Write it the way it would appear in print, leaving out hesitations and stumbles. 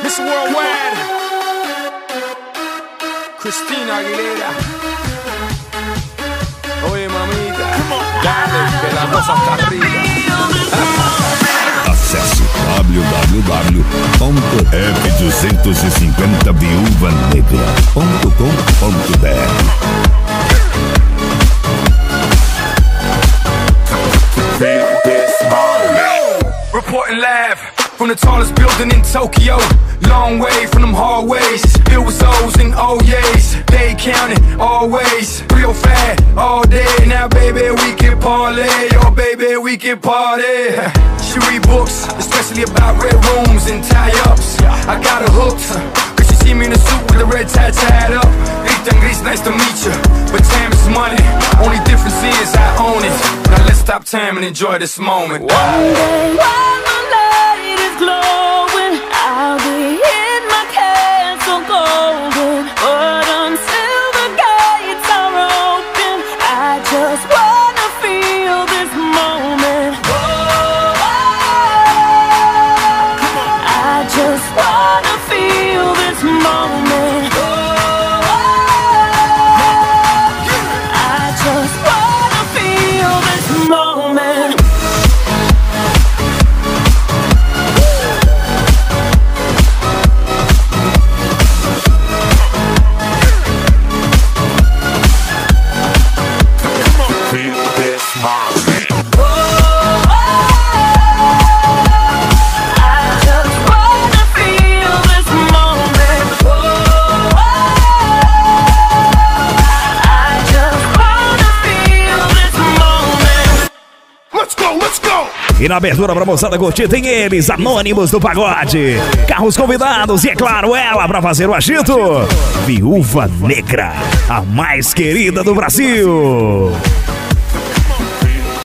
Miss Worldwide, Cristina Aguilera. Oye, mamita, dale, que la cosa está arriba. Acesse www.f250viuvanegra.com.br. Reporting live from the tallest building in Tokyo. Long way from them hallways, filled with O's and O's. They counting always, real fat all day. Now baby we can parlay, oh baby we can party. She read books, especially about red rooms and tie-ups. I got her hooked, cause she see me in a suit with the red tie tied up. Ethan Gris, nice to meet you, but time is money. Only difference is I own it. Now let's stop time and enjoy this moment. One day while the light is glowing, I'll be in my castle golden. But until the gates are open, I just wanna feel this moment. I just wanna feel this moment. I just wanna feel this moment. E na abertura pra moçada curtir tem eles, Anônimos do Pagode. Carros convidados e, é claro, ela pra fazer o agito. Viúva Negra, a mais querida do Brasil.